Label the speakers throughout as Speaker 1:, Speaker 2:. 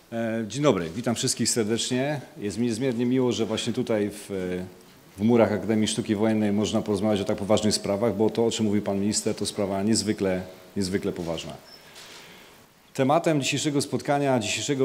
Speaker 1: Dzień dobry, witam wszystkich serdecznie. Jest mi niezmiernie miło, że właśnie tutaj w murach Akademii Sztuki Wojennej można porozmawiać o tak poważnych sprawach, bo to, o czym mówił pan minister, to sprawa niezwykle poważna. Tematem dzisiejszego spotkania,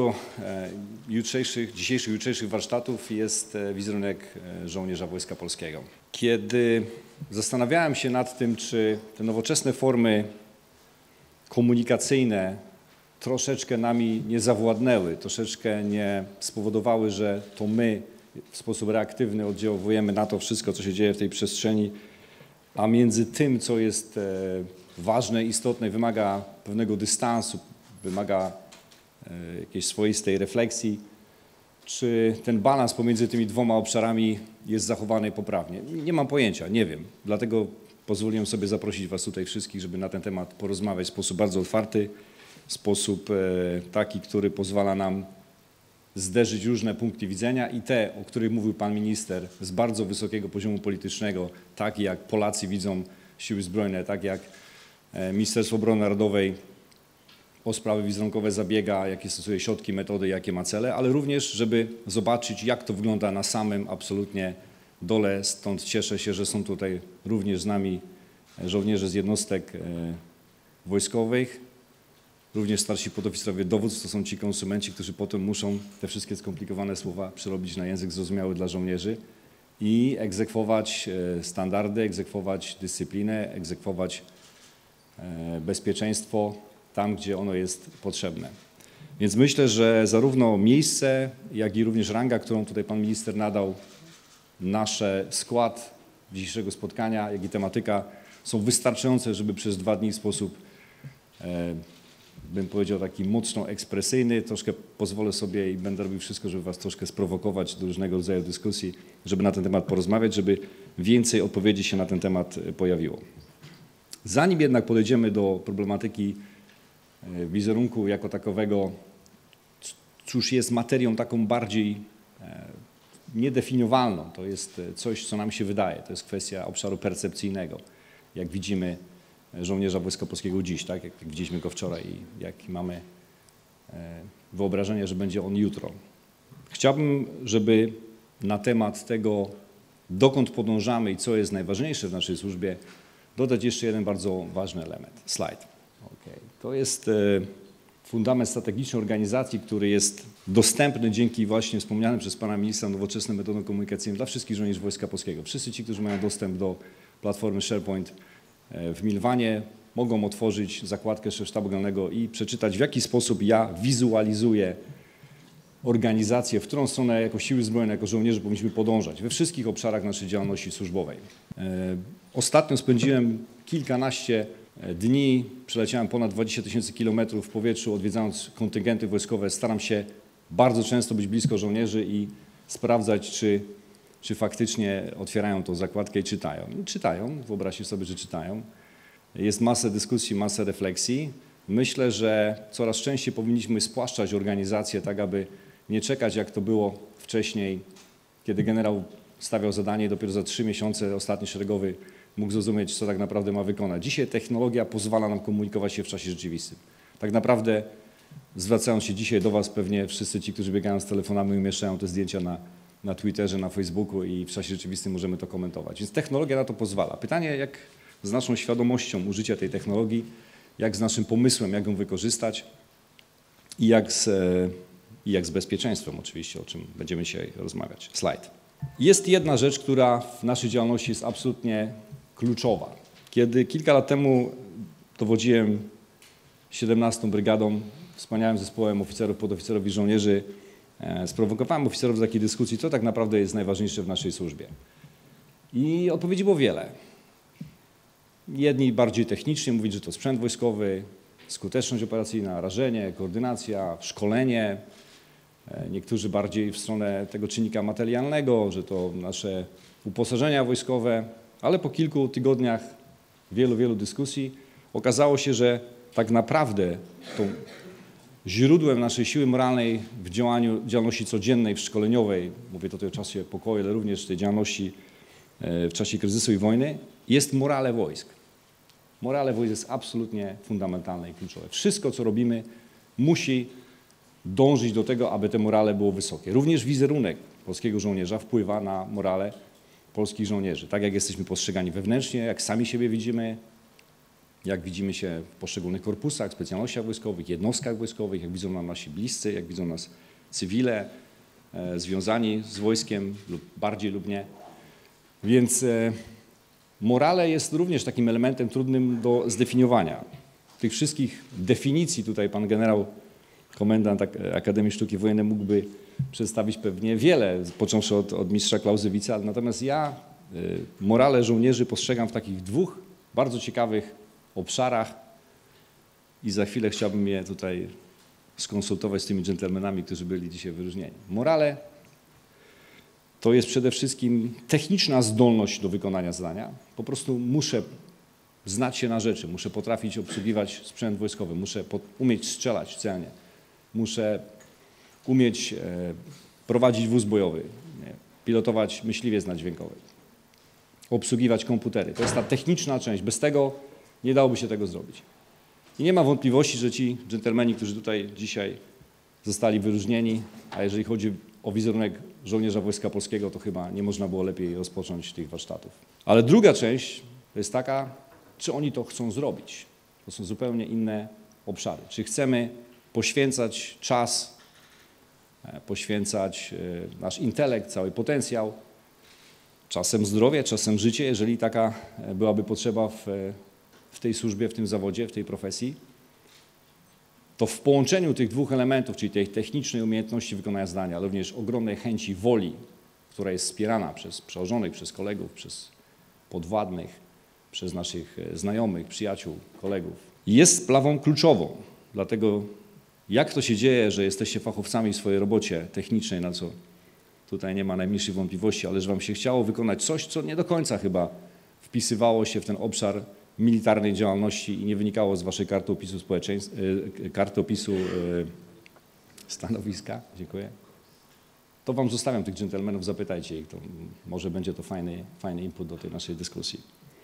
Speaker 1: jutrzejszych warsztatów jest wizerunek żołnierza Wojska Polskiego. Kiedy zastanawiałem się nad tym, czy te nowoczesne formy komunikacyjne troszeczkę nami nie zawładnęły, troszeczkę nie spowodowały, że to my w sposób reaktywny oddziałujemy na to wszystko, co się dzieje w tej przestrzeni, a między tym, co jest ważne, istotne, wymaga pewnego dystansu, wymaga jakiejś swoistej refleksji, czy ten balans pomiędzy tymi dwoma obszarami jest zachowany poprawnie. Nie mam pojęcia, nie wiem. Dlatego pozwoliłem sobie zaprosić was tutaj wszystkich, żeby na ten temat porozmawiać w sposób bardzo otwarty, w sposób taki, który pozwala nam zderzyć różne punkty widzenia i te, o których mówił pan minister, z bardzo wysokiego poziomu politycznego, tak jak Polacy widzą Siły Zbrojne, tak jak Ministerstwo Obrony Narodowej o sprawy wizerunkowe zabiega, jakie stosuje środki, metody, jakie ma cele, ale również, żeby zobaczyć, jak to wygląda na samym absolutnie dole. Stąd cieszę się, że są tutaj również z nami żołnierze z jednostek wojskowych, również starsi podoficerowie dowództw, to są ci konsumenci, którzy potem muszą te wszystkie skomplikowane słowa przerobić na język zrozumiały dla żołnierzy i egzekwować standardy, egzekwować dyscyplinę, egzekwować bezpieczeństwo tam, gdzie ono jest potrzebne. Więc myślę, że zarówno miejsce, jak i również ranga, którą tutaj pan minister nadał, nasz skład dzisiejszego spotkania, jak i tematyka są wystarczające, żeby przez 2 dni w sposób, bym powiedział, taki mocno ekspresyjny, troszkę pozwolę sobie i będę robił wszystko, żeby was troszkę sprowokować do różnego rodzaju dyskusji, żeby na ten temat porozmawiać, żeby więcej odpowiedzi się na ten temat pojawiło. Zanim jednak podejdziemy do problematyki wizerunku jako takowego, cóż jest materią taką bardziej niedefiniowalną, to jest coś, co nam się wydaje, to jest kwestia obszaru percepcyjnego, jak widzimy żołnierza Wojska Polskiego dziś, tak? Jak widzieliśmy go wczoraj i jak mamy wyobrażenie, że będzie on jutro. Chciałbym, żeby na temat tego, dokąd podążamy i co jest najważniejsze w naszej służbie, dodać jeszcze jeden bardzo ważny element. Slajd. Okay. To jest fundament strategiczny organizacji, który jest dostępny dzięki właśnie wspomnianym przez pana ministra nowoczesnym metodom komunikacyjnym dla wszystkich żołnierzy Wojska Polskiego. Wszyscy ci, którzy mają dostęp do platformy SharePoint w Milwanie, mogą otworzyć zakładkę sztabu generalnego i przeczytać, w jaki sposób ja wizualizuję organizację, w którą stronę jako Siły Zbrojne, jako żołnierze powinniśmy podążać we wszystkich obszarach naszej działalności służbowej. Ostatnio spędziłem kilkanaście dni, przeleciałem ponad 20 000 kilometrów w powietrzu, odwiedzając kontyngenty wojskowe. Staram się bardzo często być blisko żołnierzy i sprawdzać, czy faktycznie otwierają tą zakładkę i czytają. I czytają, wyobraźcie sobie, że czytają. Jest masę dyskusji, masę refleksji. Myślę, że coraz częściej powinniśmy spłaszczać organizację tak, aby nie czekać, jak to było wcześniej, kiedy generał stawiał zadanie i dopiero za 3 miesiące ostatni szeregowy mógł zrozumieć, co tak naprawdę ma wykonać. Dzisiaj technologia pozwala nam komunikować się w czasie rzeczywistym. Tak naprawdę zwracając się dzisiaj do was, pewnie wszyscy ci, którzy biegają z telefonami, umieszczają te zdjęcia na Twitterze, na Facebooku i w czasie rzeczywistym możemy to komentować. Więc technologia na to pozwala. Pytanie, jak z naszą świadomością użycia tej technologii, jak z naszym pomysłem, jak ją wykorzystać i jak z bezpieczeństwem oczywiście, o czym będziemy dzisiaj rozmawiać. Slajd. Jest jedna rzecz, która w naszej działalności jest absolutnie kluczowa. Kiedy kilka lat temu dowodziłem 17. Brygadą, wspaniałym zespołem oficerów, podoficerów i żołnierzy, sprowokowałem oficerów do takiej dyskusji, co tak naprawdę jest najważniejsze w naszej służbie. I odpowiedzi było wiele. Jedni bardziej technicznie mówić, że to sprzęt wojskowy, skuteczność operacyjna, rażenie, koordynacja, szkolenie. Niektórzy bardziej w stronę tego czynnika materialnego, że to nasze uposażenia wojskowe, ale po kilku tygodniach wielu dyskusji okazało się, że tak naprawdę tą źródłem naszej siły moralnej w działalności codziennej, w szkoleniowej, mówię tutaj o czasie pokoju, ale również w tej działalności w czasie kryzysu i wojny, jest morale wojsk. Morale wojsk jest absolutnie fundamentalne i kluczowe. Wszystko, co robimy, musi dążyć do tego, aby te morale było wysokie. Również wizerunek polskiego żołnierza wpływa na morale polskich żołnierzy. Tak jak jesteśmy postrzegani wewnętrznie, jak sami siebie widzimy, jak widzimy się w poszczególnych korpusach, specjalnościach wojskowych, jednostkach wojskowych, jak widzą nas nasi bliscy, jak widzą nas cywile związani z wojskiem lub bardziej lub nie. Więc morale jest również takim elementem trudnym do zdefiniowania. Tych wszystkich definicji tutaj pan generał, komendant Akademii Sztuki Wojennej mógłby przedstawić pewnie wiele, począwszy od mistrza Clausewitza, natomiast ja morale żołnierzy postrzegam w takich dwóch bardzo ciekawych obszarach i za chwilę chciałbym je tutaj skonsultować z tymi dżentelmenami, którzy byli dzisiaj wyróżnieni. Morale to jest przede wszystkim techniczna zdolność do wykonania zadania. Po prostu muszę znać się na rzeczy, muszę potrafić obsługiwać sprzęt wojskowy, muszę umieć strzelać celnie, muszę umieć prowadzić wóz bojowy, pilotować myśliwiec naddźwiękowy, obsługiwać komputery. To jest ta techniczna część. Bez tego nie dałoby się tego zrobić. I nie ma wątpliwości, że ci dżentelmeni, którzy tutaj dzisiaj zostali wyróżnieni, a jeżeli chodzi o wizerunek żołnierza Wojska Polskiego, to chyba nie można było lepiej rozpocząć tych warsztatów. Ale druga część to jest taka, czy oni to chcą zrobić. To są zupełnie inne obszary. Czy chcemy poświęcać czas, poświęcać nasz intelekt, cały potencjał, czasem zdrowie, czasem życie, jeżeli taka byłaby potrzeba w tej służbie, w tym zawodzie, w tej profesji, to w połączeniu tych dwóch elementów, czyli tej technicznej umiejętności wykonania zadania, ale również ogromnej chęci woli, która jest wspierana przez przełożonych, przez kolegów, przez podwładnych, przez naszych znajomych, przyjaciół, kolegów, jest sprawą kluczową. Dlatego jak to się dzieje, że jesteście fachowcami w swojej robocie technicznej, na co tutaj nie ma najmniejszych wątpliwości, ale że wam się chciało wykonać coś, co nie do końca chyba wpisywało się w ten obszar militarnej działalności i nie wynikało z waszej karty opisu stanowiska. Dziękuję. To wam zostawiam tych dżentelmenów, zapytajcie ich, to może będzie to fajny input do tej naszej dyskusji.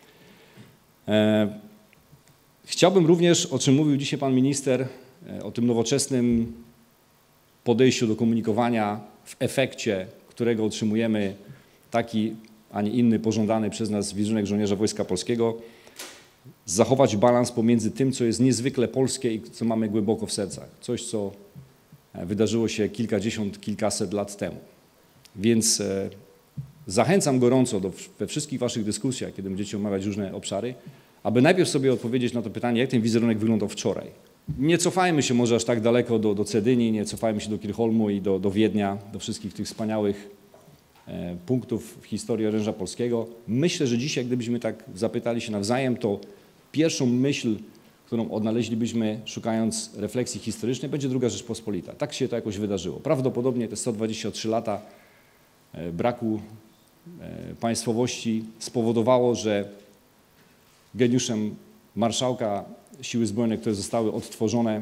Speaker 1: Chciałbym również, o czym mówił dzisiaj pan minister, o tym nowoczesnym podejściu do komunikowania, w efekcie którego otrzymujemy taki, a nie inny pożądany przez nas wizerunek żołnierza Wojska Polskiego, zachować balans pomiędzy tym, co jest niezwykle polskie i co mamy głęboko w sercach. Coś, co wydarzyło się kilkadziesiąt, kilkaset lat temu. Więc zachęcam gorąco we wszystkich waszych dyskusjach, kiedy będziecie omawiać różne obszary, aby najpierw sobie odpowiedzieć na to pytanie, jak ten wizerunek wyglądał wczoraj. Nie cofajmy się może aż tak daleko do Cedyni, nie cofajmy się do Kirchholmu i do Wiednia, do wszystkich tych wspaniałych punktów w historii oręża polskiego. Myślę, że dzisiaj, gdybyśmy tak zapytali się nawzajem, to pierwszą myśl, którą odnaleźlibyśmy, szukając refleksji historycznej, będzie II Rzeczpospolita. Tak się to jakoś wydarzyło. Prawdopodobnie te 123 lata braku państwowości spowodowało, że geniuszem marszałka Siły Zbrojne, które zostały odtworzone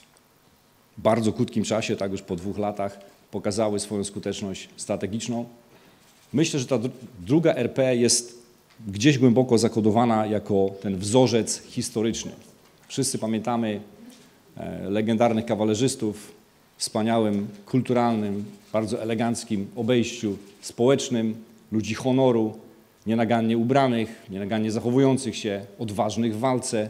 Speaker 1: w bardzo krótkim czasie, tak już po 2 latach, pokazały swoją skuteczność strategiczną. Myślę, że ta druga RP jest gdzieś głęboko zakodowana jako ten wzorzec historyczny. Wszyscy pamiętamy legendarnych kawalerzystów w wspaniałym, kulturalnym, bardzo eleganckim obejściu społecznym, ludzi honoru, nienagannie ubranych, nienagannie zachowujących się, odważnych w walce,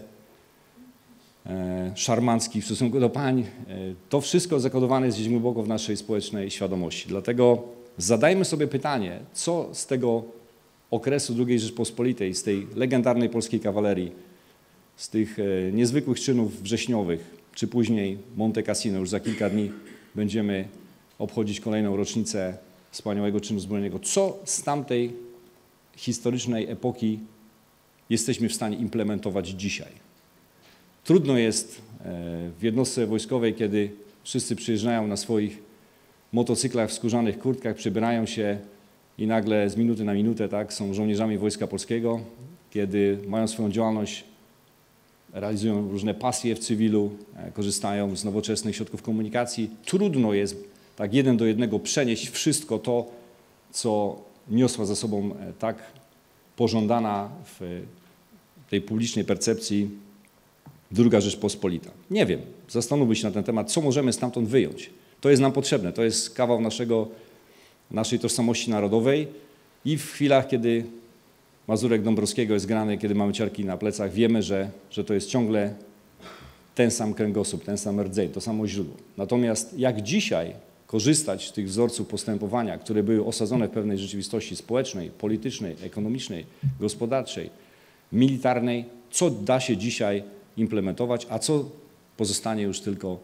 Speaker 1: szarmanckich w stosunku do pań. To wszystko zakodowane jest gdzieś głęboko w naszej społecznej świadomości. Dlatego zadajmy sobie pytanie, co z tego okresu II Rzeczpospolitej, z tej legendarnej polskiej kawalerii, z tych niezwykłych czynów wrześniowych, czy później Monte Cassino, już za kilka dni będziemy obchodzić kolejną rocznicę wspaniałego czynu zbrojnego. Co z tamtej historycznej epoki jesteśmy w stanie implementować dzisiaj? Trudno jest w jednostce wojskowej, kiedy wszyscy przyjeżdżają na swoich motocyklach w skórzanych kurtkach, przybierają się i nagle z minuty na minutę tak, są żołnierzami Wojska Polskiego, kiedy mają swoją działalność, realizują różne pasje w cywilu, korzystają z nowoczesnych środków komunikacji. Trudno jest tak 1 do 1 przenieść wszystko to, co niosła za sobą tak pożądana w tej publicznej percepcji II Rzeczpospolita. Nie wiem, zastanówmy się na ten temat, co możemy stamtąd wyjąć. To jest nam potrzebne, to jest kawał naszej tożsamości narodowej i w chwilach, kiedy Mazurek Dąbrowskiego jest grany, kiedy mamy ciarki na plecach, wiemy, że to jest ciągle ten sam kręgosłup, ten sam rdzeń, to samo źródło. Natomiast jak dzisiaj korzystać z tych wzorców postępowania, które były osadzone w pewnej rzeczywistości społecznej, politycznej, ekonomicznej, gospodarczej, militarnej, co da się dzisiaj implementować, a co pozostanie już tylko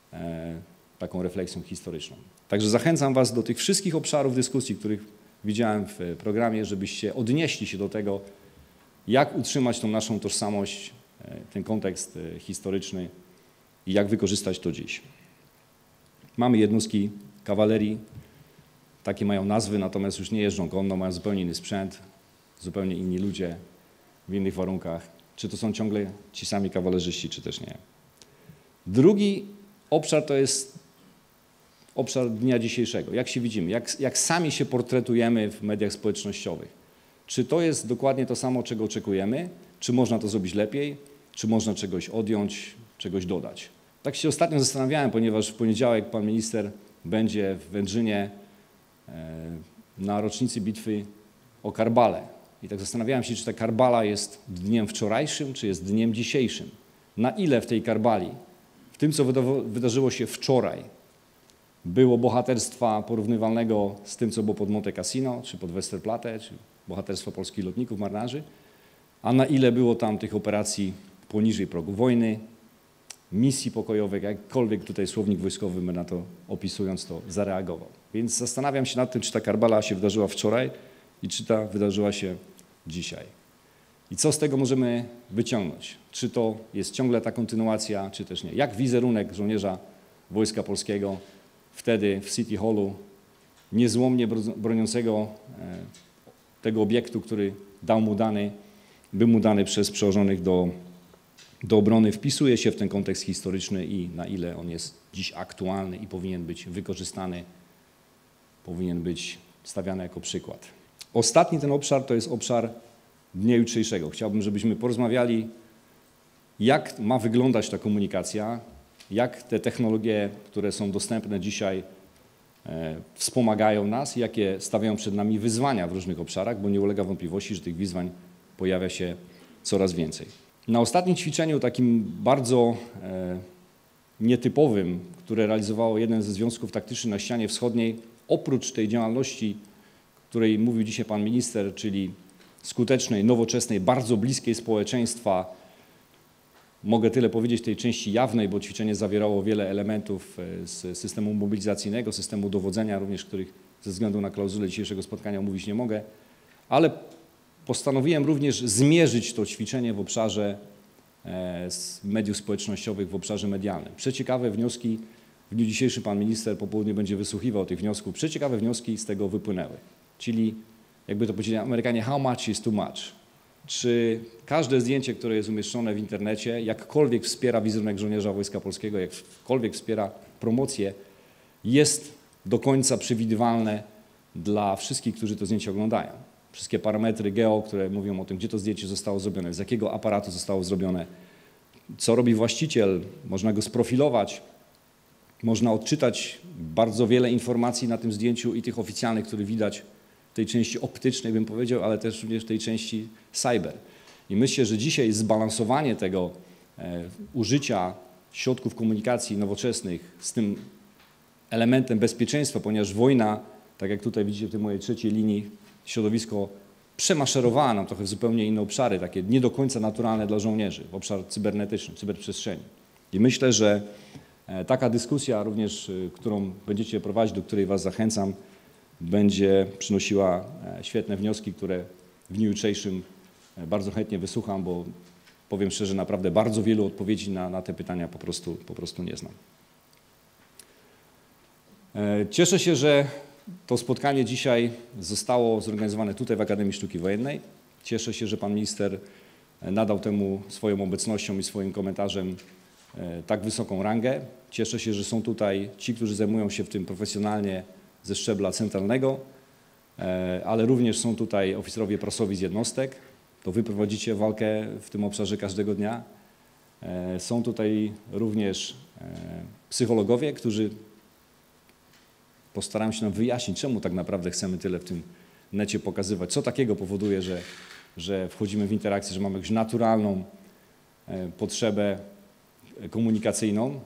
Speaker 1: taką refleksją historyczną. Także zachęcam Was do tych wszystkich obszarów dyskusji, których widziałem w programie, żebyście odnieśli się do tego, jak utrzymać tą naszą tożsamość, ten kontekst historyczny i jak wykorzystać to dziś. Mamy jednostki kawalerii, takie mają nazwy, natomiast już nie jeżdżą konno, mają zupełnie inny sprzęt, zupełnie inni ludzie, w innych warunkach. Czy to są ciągle ci sami kawalerzyści, czy też nie. Drugi obszar to jest obszar dnia dzisiejszego. Jak się widzimy, jak sami się portretujemy w mediach społecznościowych. Czy to jest dokładnie to samo, czego oczekujemy? Czy można to zrobić lepiej? Czy można czegoś odjąć, czegoś dodać? Tak się ostatnio zastanawiałem, ponieważ w poniedziałek pan minister będzie w Wędrzynie na rocznicy bitwy o Karbale. I tak zastanawiałem się, czy ta Karbala jest dniem wczorajszym, czy jest dniem dzisiejszym. Na ile w tej Karbali, w tym, co wydarzyło się wczoraj, było bohaterstwa porównywalnego z tym, co było pod Monte Cassino, czy pod Westerplatte, czy bohaterstwo polskich lotników, marynarzy, a na ile było tam tych operacji poniżej progu wojny, misji pokojowych, jakkolwiek tutaj słownik wojskowy my na to opisując to zareagował. Więc zastanawiam się nad tym, czy ta Karbala się wydarzyła wczoraj i czy ta wydarzyła się dzisiaj. I co z tego możemy wyciągnąć? Czy to jest ciągle ta kontynuacja, czy też nie? Jak wizerunek żołnierza Wojska Polskiego wtedy w City Hallu, niezłomnie broniącego tego obiektu, który był mu dany przez przełożonych do obrony, wpisuje się w ten kontekst historyczny i na ile on jest dziś aktualny i powinien być wykorzystany, powinien być stawiany jako przykład. Ostatni ten obszar to jest obszar dnia jutrzejszego. Chciałbym, żebyśmy porozmawiali, jak ma wyglądać ta komunikacja, jak te technologie, które są dostępne dzisiaj, wspomagają nas, jakie stawiają przed nami wyzwania w różnych obszarach, bo nie ulega wątpliwości, że tych wyzwań pojawia się coraz więcej. Na ostatnim ćwiczeniu, takim bardzo nietypowym, które realizowało jeden ze związków taktycznych na ścianie wschodniej, oprócz tej działalności, o której mówił dzisiaj pan minister, czyli skutecznej, nowoczesnej, bardzo bliskiej społeczeństwa, mogę tyle powiedzieć tej części jawnej, bo ćwiczenie zawierało wiele elementów z systemu mobilizacyjnego, systemu dowodzenia, również których ze względu na klauzulę dzisiejszego spotkania omówić nie mogę, ale postanowiłem również zmierzyć to ćwiczenie w obszarze mediów społecznościowych, w obszarze medialnym. Przeciekawe wnioski, w dniu dzisiejszym pan minister po południu będzie wysłuchiwał tych wniosków, przeciekawe wnioski z tego wypłynęły. Czyli, jakby to powiedzieli Amerykanie, how much is too much? Czy każde zdjęcie, które jest umieszczone w internecie, jakkolwiek wspiera wizerunek żołnierza Wojska Polskiego, jakkolwiek wspiera promocję, jest do końca przewidywalne dla wszystkich, którzy to zdjęcie oglądają. Wszystkie parametry geo, które mówią o tym, gdzie to zdjęcie zostało zrobione, z jakiego aparatu zostało zrobione, co robi właściciel, można go sprofilować, można odczytać bardzo wiele informacji na tym zdjęciu i tych oficjalnych, które widać w tej części optycznej, bym powiedział, ale też również w tej części cyber. I myślę, że dzisiaj zbalansowanie tego użycia środków komunikacji nowoczesnych z tym elementem bezpieczeństwa, ponieważ wojna, tak jak tutaj widzicie w tej mojej trzeciej linii, środowisko przemaszerowała nam trochę w zupełnie inne obszary, takie nie do końca naturalne dla żołnierzy, w obszar cybernetyczny, cyberprzestrzeni. I myślę, że taka dyskusja również, którą będziecie prowadzić, do której Was zachęcam, będzie przynosiła świetne wnioski, które w dniu jutrzejszym bardzo chętnie wysłucham, bo powiem szczerze, naprawdę bardzo wielu odpowiedzi na te pytania po prostu nie znam. Cieszę się, że to spotkanie dzisiaj zostało zorganizowane tutaj w Akademii Sztuki Wojennej. Cieszę się, że pan minister nadał temu swoją obecnością i swoim komentarzem tak wysoką rangę. Cieszę się, że są tutaj ci, którzy zajmują się w tym profesjonalnie ze szczebla centralnego, ale również są tutaj oficerowie prasowi z jednostek. To wy prowadzicie walkę w tym obszarze każdego dnia. Są tutaj również psychologowie, którzy postarają się nam wyjaśnić, czemu tak naprawdę chcemy tyle w tym necie pokazywać, co takiego powoduje, że wchodzimy w interakcję, że mamy jakąś naturalną potrzebę komunikacyjną.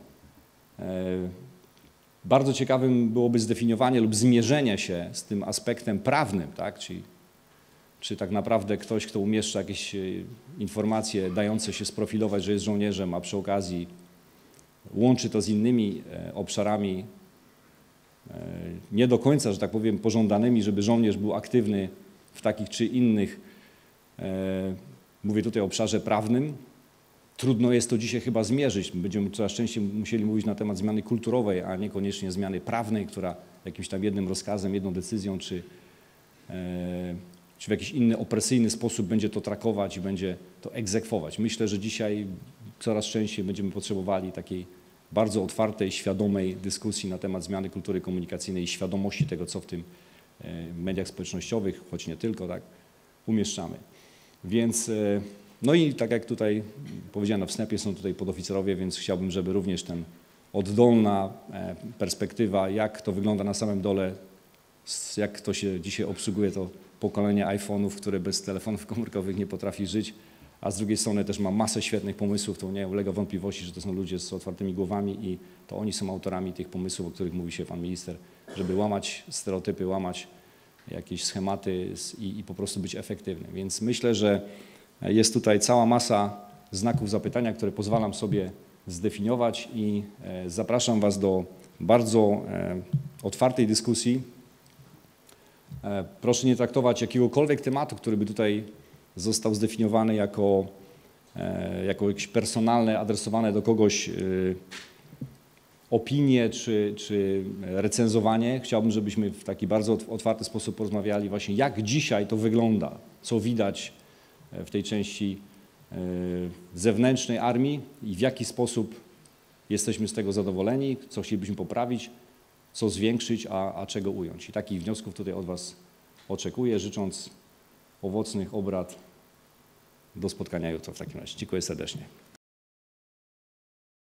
Speaker 1: Bardzo ciekawym byłoby zdefiniowanie lub zmierzenie się z tym aspektem prawnym, tak? Czyli czy tak naprawdę ktoś, kto umieszcza jakieś informacje dające się sprofilować, że jest żołnierzem, a przy okazji łączy to z innymi obszarami nie do końca, że tak powiem, pożądanymi, żeby żołnierz był aktywny w takich czy innych, mówię tutaj o obszarze prawnym. Trudno jest to dzisiaj chyba zmierzyć. Będziemy coraz częściej musieli mówić na temat zmiany kulturowej, a niekoniecznie zmiany prawnej, która jakimś tam jednym rozkazem, jedną decyzją, czy w jakiś inny opresyjny sposób będzie to trakować i będzie to egzekwować. Myślę, że dzisiaj coraz częściej będziemy potrzebowali takiej bardzo otwartej, świadomej dyskusji na temat zmiany kultury komunikacyjnej i świadomości tego, co w tym mediach społecznościowych, choć nie tylko, tak, umieszczamy. Więc, no i tak jak tutaj powiedziałem na wstępie, są tutaj podoficerowie, więc chciałbym, żeby również ten oddolna perspektywa, jak to wygląda na samym dole, jak to się dzisiaj obsługuje to pokolenie iPhone'ów, które bez telefonów komórkowych nie potrafi żyć, a z drugiej strony też ma masę świetnych pomysłów, to nie ulega wątpliwości, że to są ludzie z otwartymi głowami i to oni są autorami tych pomysłów, o których mówi się pan minister, żeby łamać stereotypy, łamać jakieś schematy i po prostu być efektywnym. Więc myślę, że jest tutaj cała masa znaków zapytania, które pozwalam sobie zdefiniować i zapraszam Was do bardzo otwartej dyskusji. Proszę nie traktować jakiegokolwiek tematu, który by tutaj został zdefiniowany jako jakieś personalne, adresowane do kogoś opinie czy recenzowanie. Chciałbym, żebyśmy w taki bardzo otwarty sposób porozmawiali właśnie, jak dzisiaj to wygląda, co widać w tej części zewnętrznej armii i w jaki sposób jesteśmy z tego zadowoleni, co chcielibyśmy poprawić, co zwiększyć, a czego ująć. I takich wniosków tutaj od Was oczekuję, życząc owocnych obrad. Do spotkania jutro w takim razie. Dziękuję serdecznie.